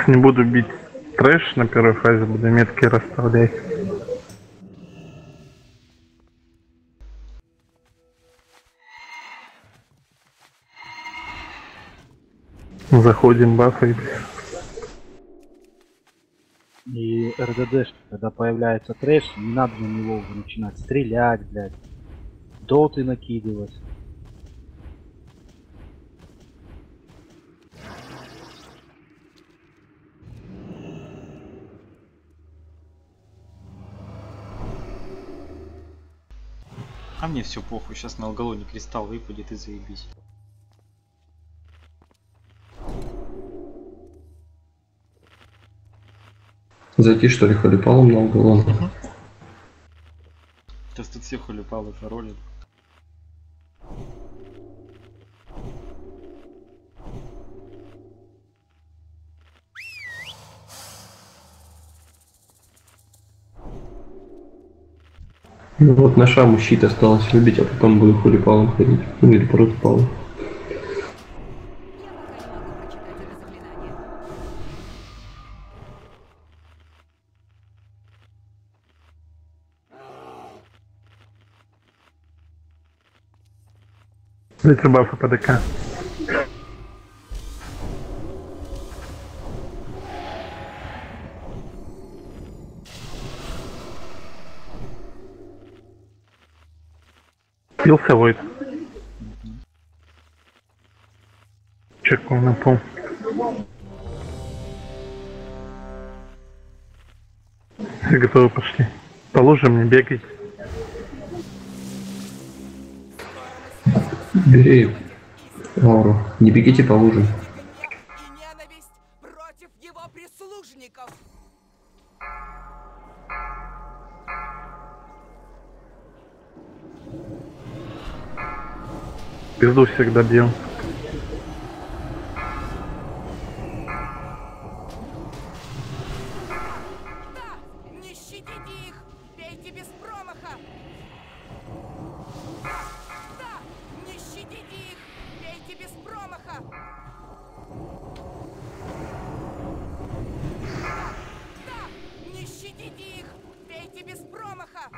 Не буду бить трэш на первой фазе, буду метки расставлять. Заходим, бафай. И РДД, когда появляется трэш, не надо на него уже начинать стрелять, блядь. Доты накидывать. А мне все похуй, сейчас на алголоне кристалл выпадет и заебись. Зайти что ли холипалом на алголон? Сейчас тут все холипалы паролят. Ну вот на шаму щит осталось любить, а потом буду холипалом ходить. Ну или протопалом. Дайте бафы по ДК. Бился Войд. Чекнул на пол. Все готовы, пошли. Положим, не бегать. Бери ауру. Не бегите по лужам. И ненависть против его прислужников. Пизду всегда бьем. Да, не щадите их, бейте без промаха. Да, не щадите их, бейте без промаха. Да, не щадите их, бейте без промаха.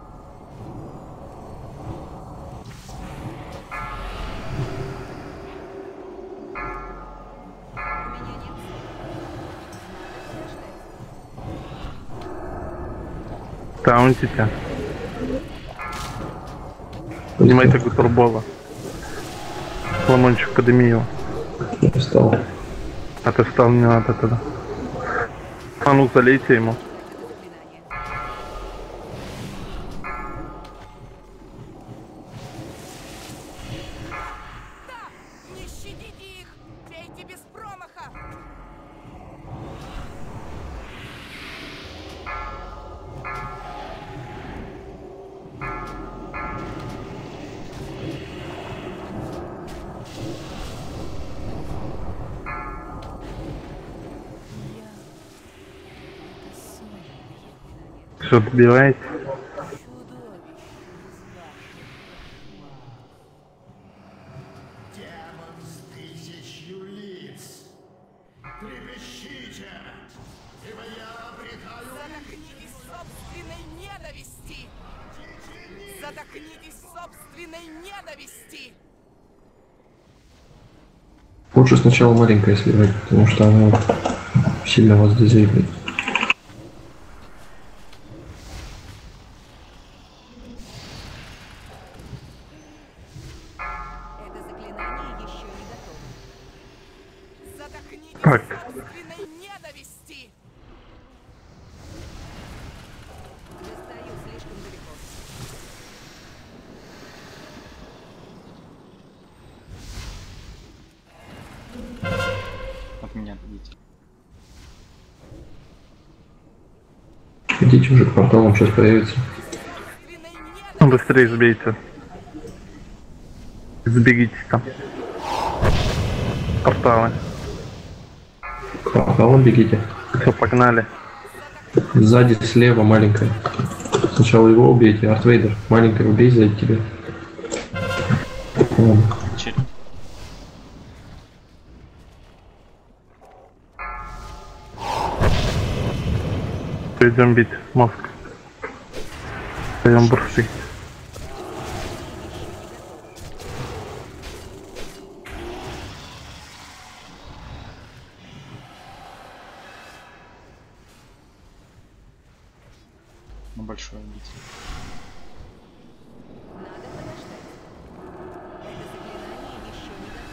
Таунтите. Поднимайте гутурбола. Ламончик, подними его. Я встал. А ты встал, не надо тогда. А ну залейте ему. Да, не щадите их, бейте без промаха. Что, добиваете? Демон с тысячью лиц. Трепещите, ибо я обретаю... Задохнитесь в собственной ненависти! Задохнитесь в собственной ненависти! Лучше сначала маленькое сливать, потому что она сильно вас дезейбит. Это заклинание еще не готово. Задохнитесь Так. в собственной ненависти! Достаю слишком далеко. От меня отойдите. Идите уже к порталам, сейчас появится. Собственной Ну, ненависти! быстрее сбейте. Сбегите там. Порталы. К порталам бегите. Все, погнали. Сзади слева маленькая. Сначала его убейте, Артвейдер. Маленькая убей сзади тебя. Ладно. Череп. Идем бить мозг. Даем бурсты. На большой бить. Надо подождать. Это заклинание еще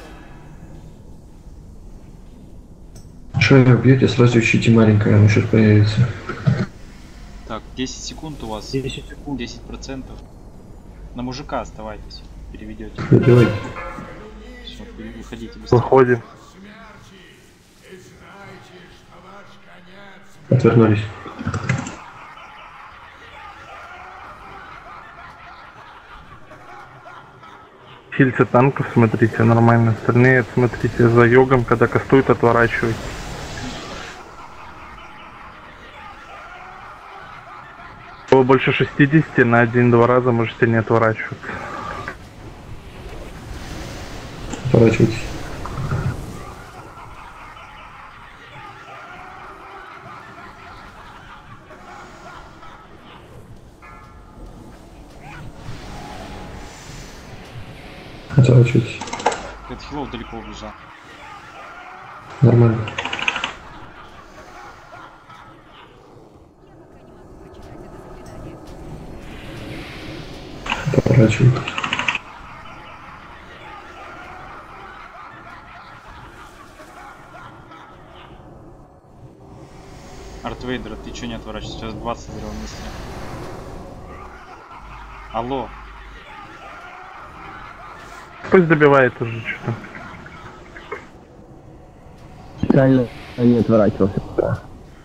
не готово. Что вы бьете, сразу ищите маленькое, оно сейчас появится. Так, 10 секунд у вас. 10 секунд. 10%. На мужика оставайтесь. Переведете. Делайте. Все, выходите быстрее. Выходим. И знайте, что ваш конец Отвернулись. Хильцы танков смотрите, нормально. Остальные смотрите за йогом, когда кастует, отворачивать. Было больше 60, на 1-2 раза можете не отворачиваться. Поворачивайтесь. Отворачивайтесь. Этот хилов далеко убежал. Нормально. Поворачивайтесь. Артвейдер, ты че не отворачиваешься? Сейчас 20 взрыв вместе. Алло. Пусть добивает уже что-то. Специально не отворачивался пока.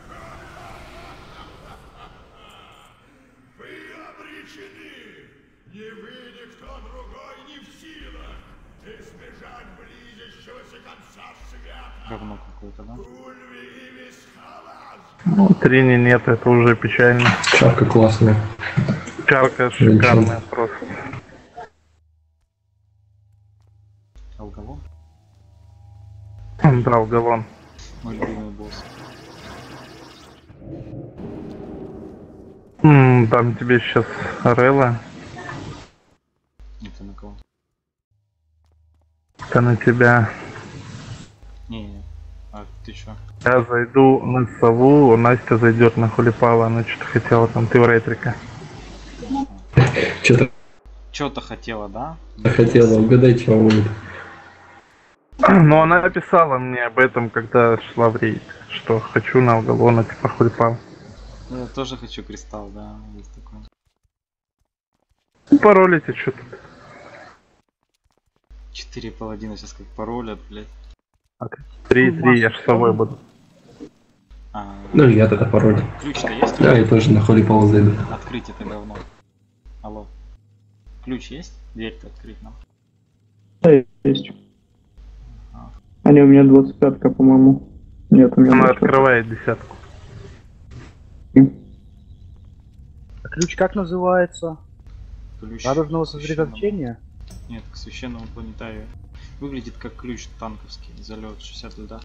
вы обречены. Ни вы, никто другой не в силах избежать близящегося конца света. Говно какое-то, да? Ульви и Висхалас. Ну, Трини нет, это уже печально. Шапка классная. Чарка шикарная просто. Алголон? Да, уголон. Мой любимый босс. Там тебе сейчас Релла, Это на кого? это на тебя. Не. А ты чё? Я зайду на сову, Настя зайдет на хулипала, она что-то хотела там, ты в ретрика. Что-то Чё-то хотела, да? хотела, угадайте, чего будет. Но она написала мне об этом, когда шла в рейд, что хочу на уголона, типа хулипал. Ну, я тоже хочу кристалл, да, есть такое. Паролите что-то. 4 паладина сейчас как паролят, блядь. 3-3, я ж с собой буду. А, Ну я тогда пароль. ключ-то есть? Да, я тоже на холипал зайду. Открыть это говно. Алло. Ключ есть? Дверь-то открыть нам. Да, есть. Они у меня 25-ка, по-моему. Нет, у меня Она 25-ка. открывает десятку. А ключ как называется? Ключ Радужного к священному- сосредоточения? Нет, к священному планетарию. Выглядит как ключ танковский. Залет 60 льда.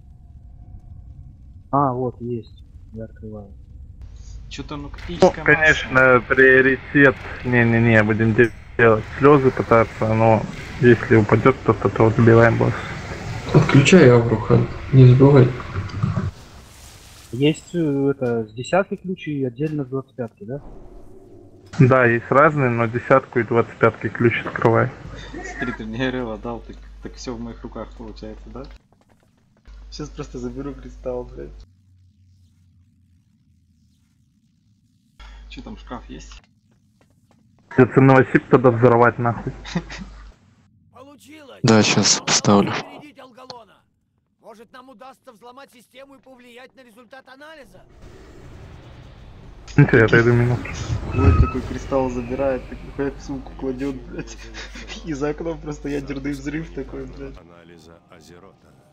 А, вот, есть. Я открываю. Что-то ну Ну, критическая конечно, приоритет. Не-не-не, будем делать слезы пытаться, но если упадет кто-то, то добиваем босс. Отключай Авруха, не забывай. Есть это с десятки ключи и отдельно с 25-ки, да? Да, есть разные, но десятку и 25-ки ключ открывай. Смотри, ты мне Релла дал, так все в моих руках получается, да? Сейчас просто заберу кристалл, блядь. Че там, шкаф есть? Если новосип тогда взорвать нахуй. Получилось! Да, сейчас поставлю. Опередить Алголона. Может, нам удастся взломать систему и повлиять на результат анализа? Ничего, я отойду минуту. Ой, такой кристалл забирает, такой в сумку кладет, блядь. И за окном просто ядерный взрыв такой, блядь. Анализа Азерота.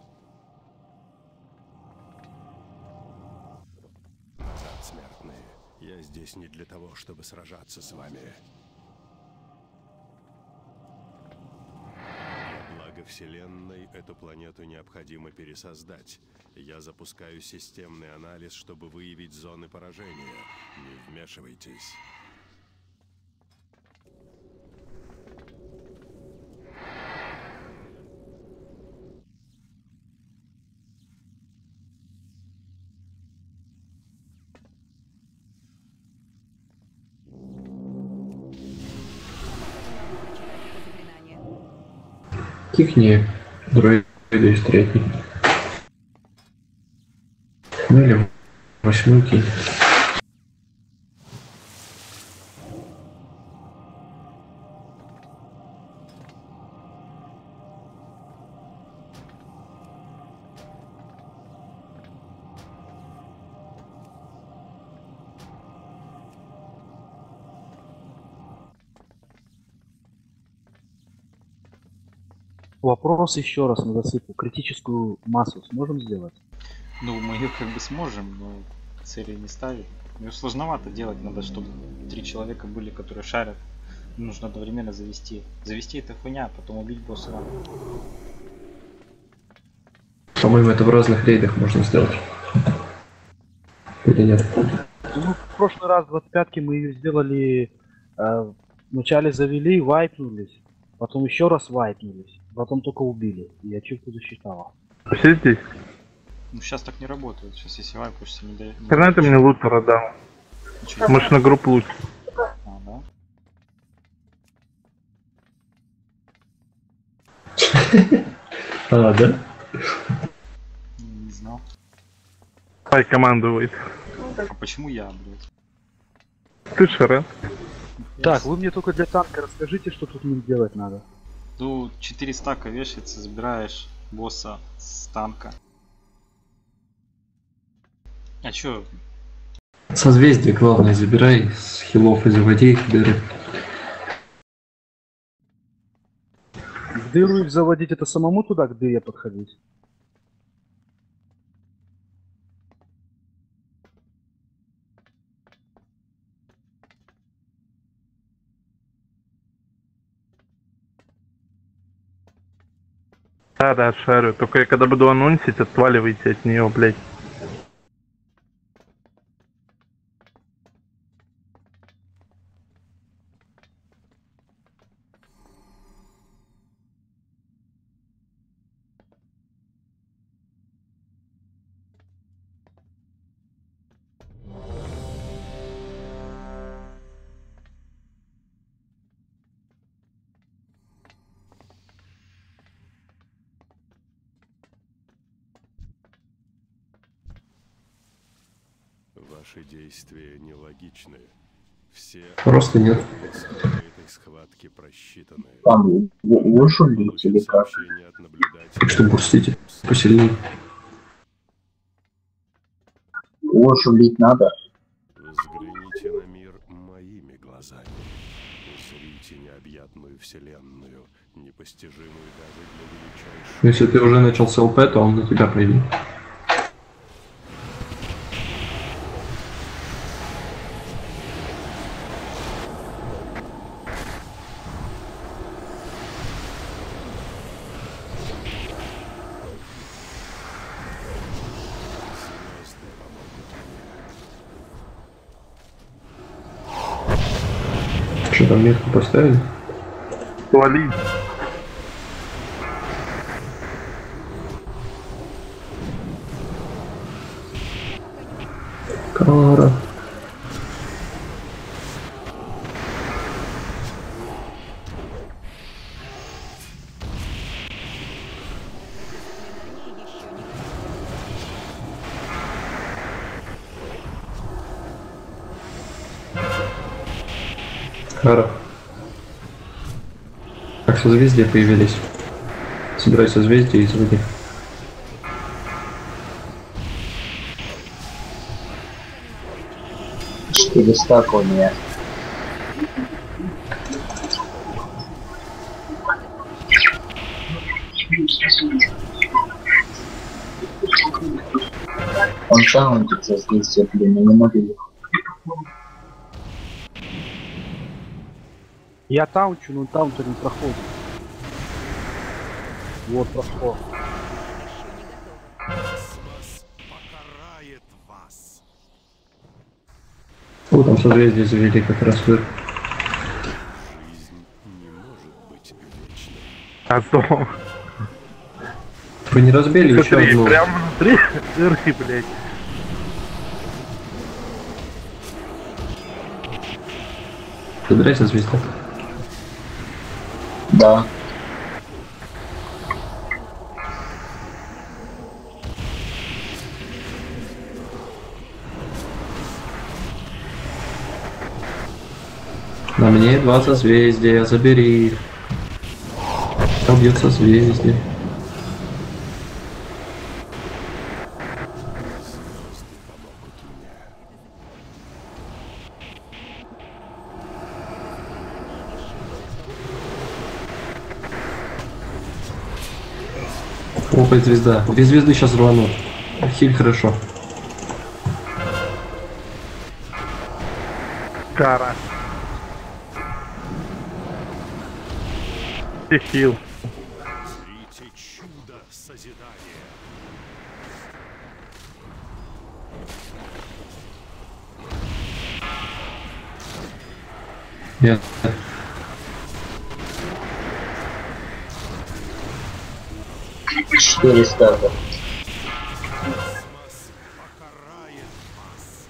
Назад, смертные. Я здесь не для того, чтобы сражаться с вами. Для блага Вселенной эту планету необходимо пересоздать. Я запускаю системный анализ, чтобы выявить зоны поражения. Не вмешивайтесь. Кихни дроиды из третьей. Ну или восьмой кинь. Вопрос еще раз на засыпку. Критическую массу сможем сделать? Ну, мы ее как бы сможем, но цели не ставить. Ее сложновато делать, надо, чтобы 3 человека были, которые шарят. Нужно одновременно завести. Завести это хуйня, а потом убить босса. По-моему, это в разных рейдах можно сделать. Или нет? Ну, в прошлый раз 25-ки мы ее сделали, вначале завели, вайпнулись, потом еще раз вайпнулись, потом только убили, и ачивку засчитала. Все здесь? Ну, сейчас так не работает. Сейчас если вайпушься, не дает. Хрена ты мне лутера дал. Может на группу лучше. А, да? А, да? Не знал. Ай, командует. А почему я, блядь? Ты Шарен. Так, вы мне только для танка расскажите, что тут мне делать надо. Ну, 4 стака вешается, забираешь босса с танка. А чё? Созвездие главное забирай с хилов и заводи их в дыры. В дыру их заводить, это самому туда к дыре подходить? Да, шарю. Только я когда буду анонсить, отваливайте от нее, блядь. Ваши действия нелогичны. Все Просто нет. этой схватки просчитаны. Там вышулить или как? Сообщение от наблюдателя. Так что бурстите посильнее. Вышулить надо. Взгляните на мир моими глазами. Узрите необъятную вселенную, непостижимую даже для величайшего. Если ты уже начал с ЛП, то он на тебя пойдет. Что там метку поставили? Вали. Кара. Кара. Как созвездия появились? Собирай созвездия и заводи. Четыре стака у меня. Он таунтится здесь, блин, я не могу. Я таунчу, но таунтер не проходит. Вот прошло. Космос покарает вас. О, там созвездие завели как раз вверх. Жизнь не может быть вечной. А то... Вы не разбили еще Смотри, одну? прям внутри дырки, блядь. Собирайся, звезда. Да. На мне 2 созвездия, забери их. Там бьет созвездие. Опа, звезда. 2 звезды сейчас рванут. Хиль хорошо. Кара. Хил. Зрите чудо созидания. Нет. Четыре старта. Космос покарает вас.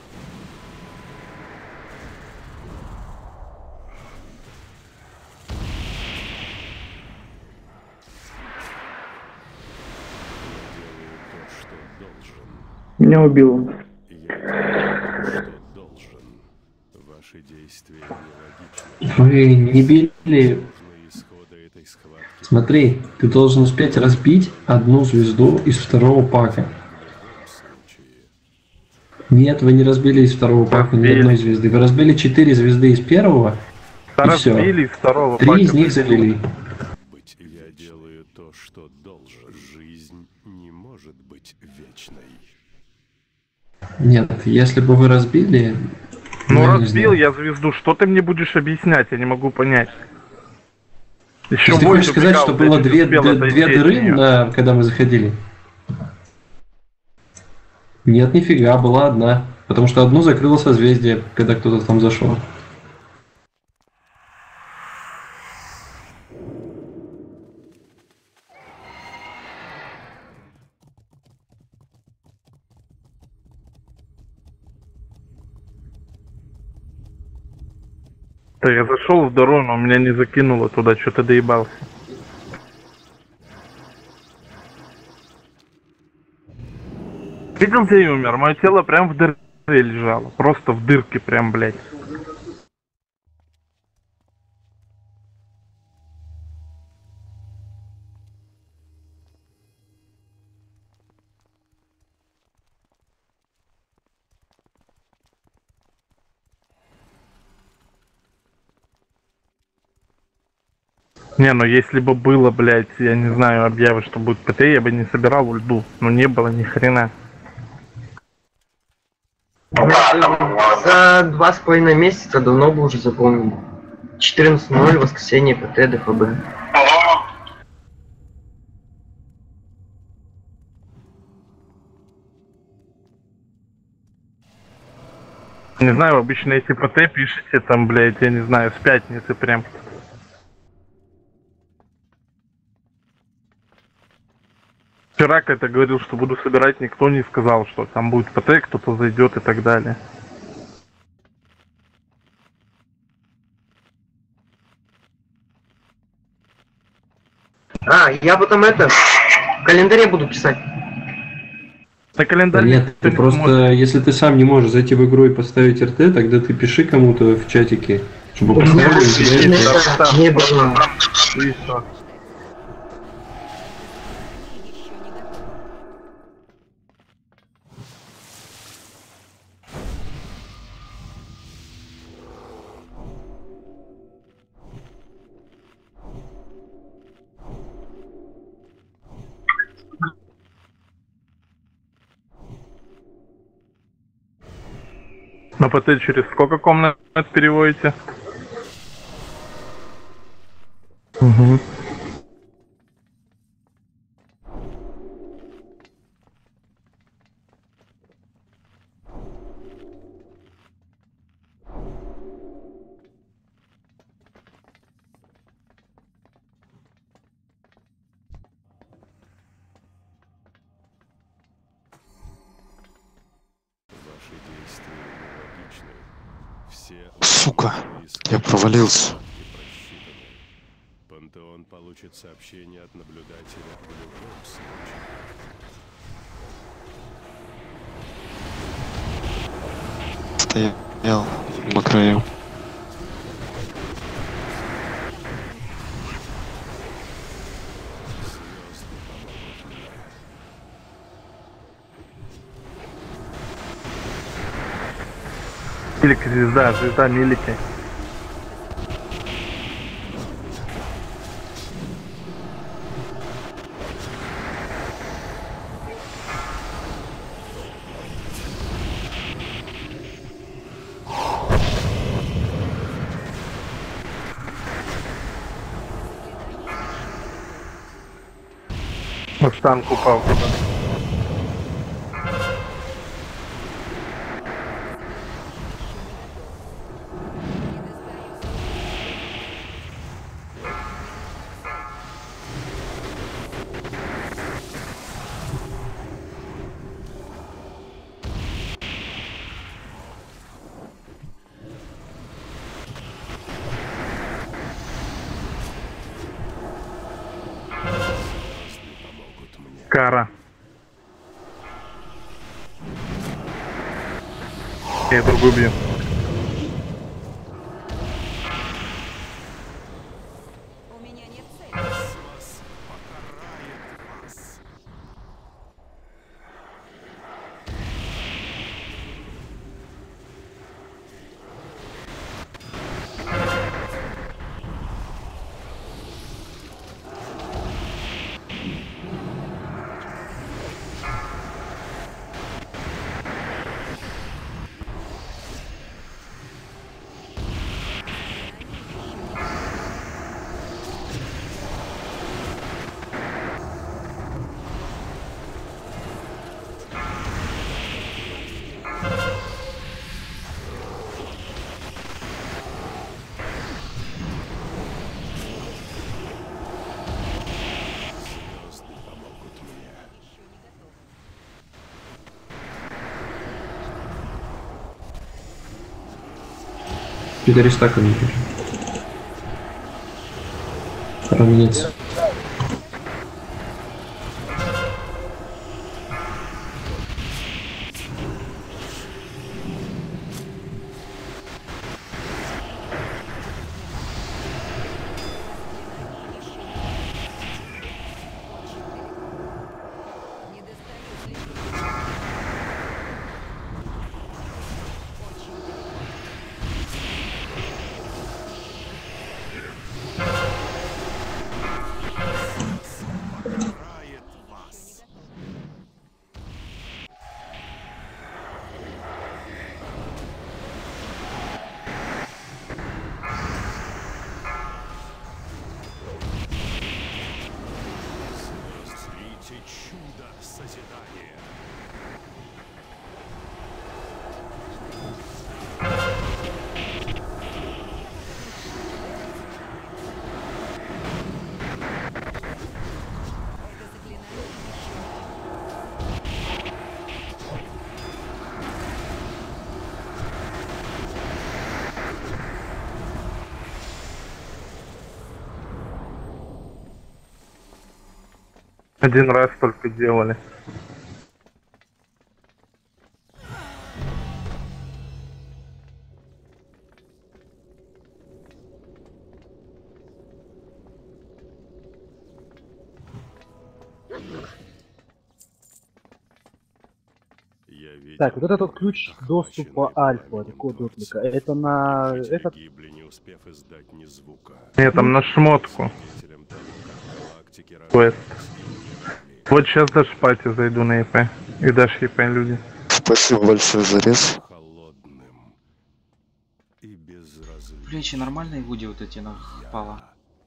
Меня убил он. Я делаю то, что должен. Ваши действия нелогичны. Вы не били. Нужны исходы этой схватки. Смотри, ты должен успеть разбить одну звезду из второго пака. В любом случае. Нет, вы не разбили из второго пака ни Разбили. одной звезды. Вы разбили 4 звезды из первого, и все. Разбили из второго 3 из пака. них завели. Быть, я делаю то, что должен. Жизнь не может быть вечной. Нет, если бы вы разбили... Ну я не разбил знаю. я звезду, что ты мне будешь объяснять, я не могу понять. То Еще есть ты хочешь сказать, что было две дыры, когда мы заходили? Нет, нифига, была одна. Потому что одну закрыло созвездие, когда кто-то там зашел. Да я зашел в дыру, но меня не закинуло туда, что-то доебался. Видел, где я умер? Мое тело прям в дыре лежало. Просто в дырке прям, блядь. Не, ну если бы было, блядь, я не знаю, объявы, что будет ПТ, я бы не собирал ульду. Но не было ни хрена. За 2,5 месяца давно бы уже запомнили. 14:00, воскресенье, ПТ, ДФБ. Не знаю, обычно если ПТ пишете там, блядь, я не знаю, с пятницы прям. Вчера, когда говорил, что буду собирать, никто не сказал, что там будет ПТ, кто-то зайдет и так далее. А, я потом это в календаре буду писать. На календаре Нет, никто ты не просто, сможет. если ты сам не можешь зайти в игру и поставить РТ, тогда ты пиши кому-то в чатике, чтобы поставили тебе РТ. Не было. И всё. На ПТ через сколько комнат переводите? Угу. Сука, я провалился. Пантеон получит сообщение от наблюдателя в любом случае. Стоял по краю. Милик, звезда Милики. Мустанг упал туда. Кара. Я другую бью. У меня нет цели. Перестаками теперь. Равнится. Чудо созидания. Один раз только делали. Так, вот этот ключ доступа альфа, код отклика, это на этот... Нет, там на шмотку. Квест. Вот сейчас даже в пати зайду на ИП. И дашь ИП люди. Спасибо большое за рез. Плечи нормальные Вуди вот эти напало.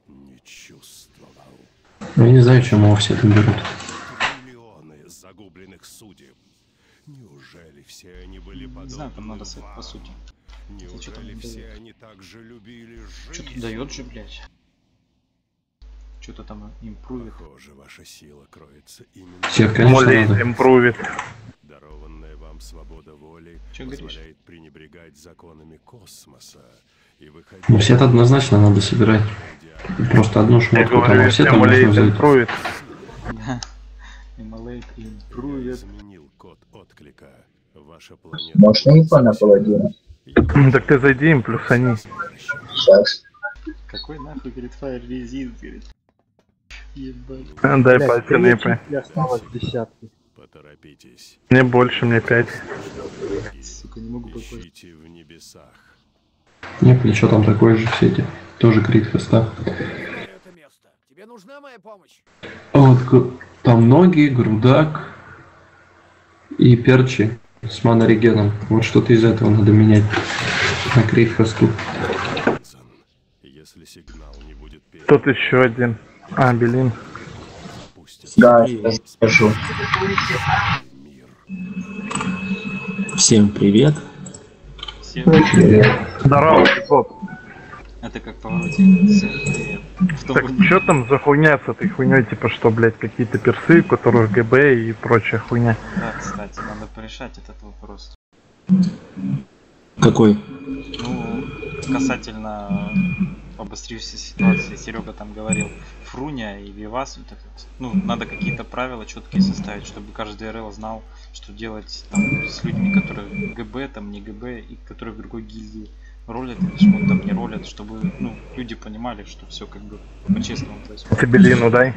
Я не знаю, чему все это берут. Миллионы загубленных судеб. Неужели все они были подобны? Не знаю, там надо по сути. Неужели все они так же любили жизнь? Что-то дает же, блядь. Что-то там импрувит. Похоже, ваша сила кроется именно... Молит, импрувит. Дарованная Вам свобода воли Чё говоришь? позволяет пренебрегать законами космоса и выходить... Ну, все однозначно надо собирать. Просто одну Я шмотку там, говорю, а все там можно Emulate взять. Improved. Да. Emulate Improved. Изменил код отклика. Ваша планета... Можно инфа на паладина? Так ты зайди им, плюс они. Сейчас. Какой нахуй, говорит, Fire Resist, говорит. Ебать. Дай Блядь, пальцы третий, непы. и осталось десятки. Поторопитесь. Мне больше, мне 5. Сука, не могу попасть. Ищите в небесах. Нет, ничего там такое же все эти. Тоже крит хоста. Это место. Тебе нужна моя помощь? А вот там ноги, грудак и перчи с монорегеном. Вот что-то из этого надо менять на крит хосту. Если сигнал не будет Тут еще один. А, Белин. Да, сейчас скажу. Всем привет. Всем Здорово, Кот. Это как повороте. Всем привет. Так что там за хуйня с этой хуйней? Типа что, блядь, какие-то персы, у которых ГБ и прочая хуйня. Да, кстати, надо порешать этот вопрос. Какой? Ну, касательно обострившейся ситуации, Серега там говорил, Фруня и Вивас, вот этот, ну, надо какие-то правила четкие составить, чтобы каждый РЛ знал, что делать там с людьми, которые ГБ, там не ГБ, и которые в другой гильдии ролят или что там не ролят, чтобы, ну, люди понимали, что все как бы по-честному происходит. Ты Белину дай.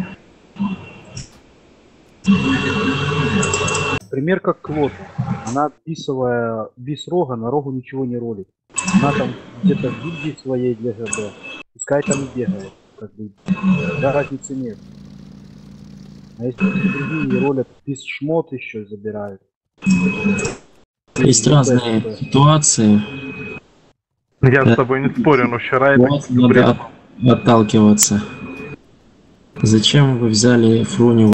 Пример как Клод. Она, отписывая бис рога, на рогу ничего не ролит. Она там где-то в гильдии своей для ГБ. Пускай там и бегает. Как бы, да, разницы нет. А если другие ролят бис шмот еще забирают. Есть разные ситуации. Я с тобой не спорю, но вчера это... Вот надо отталкиваться. Зачем вы взяли Фруню